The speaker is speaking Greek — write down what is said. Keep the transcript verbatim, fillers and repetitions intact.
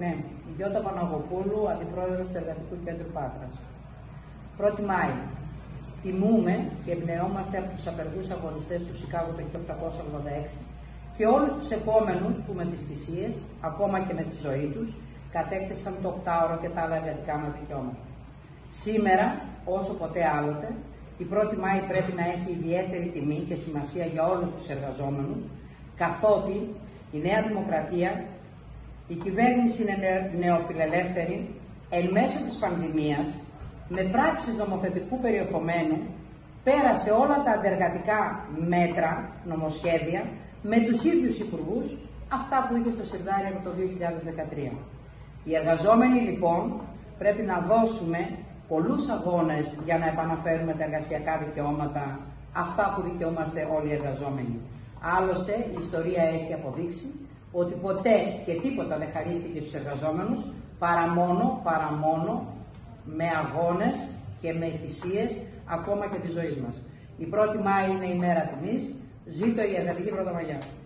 Ναι, η Γιώτα Παναγοπούλου, Αντιπρόεδρος του Εργατικού Κέντρου Πάτρας. πρώτη Μάη. Τιμούμε και εμπνεόμαστε από τους απεργούς αγωνιστές του Σικάγο το χίλια οκτακόσια ογδόντα έξι και όλους τους επόμενους που με τις θυσίες, ακόμα και με τη ζωή τους, κατέκτησαν το οκτάωρο και τα άλλα εργατικά μας δικαιώματα. Σήμερα, όσο ποτέ άλλοτε, η πρώτη Μάη πρέπει να έχει ιδιαίτερη τιμή και σημασία για όλους τους εργαζόμενους, καθότι η Νέα Δημοκρατία, η κυβέρνηση είναι νεοφιλελεύθερη, εν μέσω της πανδημίας, με πράξεις νομοθετικού περιεχομένου, πέρασε όλα τα αντεργατικά μέτρα, νομοσχέδια, με τους ίδιους υπουργούς, αυτά που είχε στο Συρδάρι από το δύο χιλιάδες δεκατρία. Οι εργαζόμενοι, λοιπόν, πρέπει να δώσουμε πολλούς αγώνες για να επαναφέρουμε τα εργασιακά δικαιώματα, αυτά που δικαιούμαστε όλοι οι εργαζόμενοι. Άλλωστε, η ιστορία έχει αποδείξει ότι ποτέ και τίποτα δεν χαρίστηκε στους εργαζόμενους παρά μόνο, παρά μόνο με αγώνες και με θυσίες, ακόμα και της ζωής μας. Η πρώτη Μάη είναι η μέρα τιμής. Ζήτω η εργατική Πρωτομαγιά.